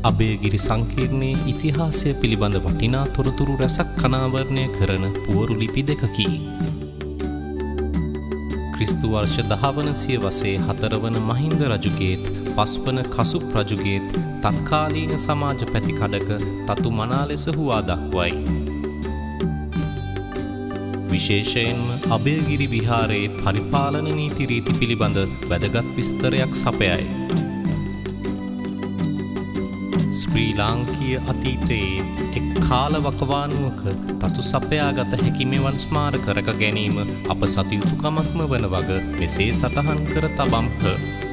අබේගිරි සංකීර්ණයේ ඉතිහාසය පිළිබඳ වටිනා තොරතුරු රැසක් අනාවරණය කරන පුවරු ලිපි දෙකකි. ක්‍රිස්තු වර්ෂ 10 වන සියවසේ 4 වන මහින්ද රජුගේත් 5 වන කසුප් රජුගේත් තත්කාලීන සමාජ පැතිකඩක තතු මනා ලෙස හුවා දක්වයි. විශේෂයෙන්ම අබේගිරි විහාරයේ පරිපාලන නීති රීති පිළිබඳ වැදගත් විස්තරයක් සපයයි. ශ්‍රී ලාංකීය අතීතයේ එක් කාල වකවානුවක තතු සපයාගත හැකි මෙවන් ස්මාරක රැක ගැනීම අප සතු යුතුකමක්ම වන වග මෙසේ සටහන් කර තබම්හ.